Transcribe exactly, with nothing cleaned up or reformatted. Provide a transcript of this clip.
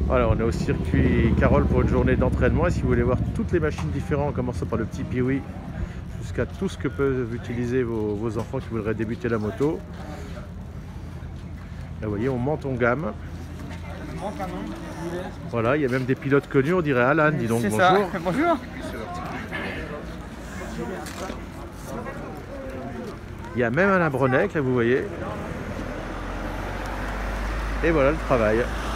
Voilà, on est au circuit Carole pour une journée d'entraînement. Et si vous voulez voir toutes les machines différentes, en commençant par le petit Piwi jusqu'à tout ce que peuvent utiliser vos, vos enfants qui voudraient débuter la moto. Là, vous voyez, on monte en gamme. Voilà, il y a même des pilotes connus, on dirait Alan, dis donc, bonjour. Ça. Bonjour. Il y a même Alain Bronec, là vous voyez. Et voilà le travail.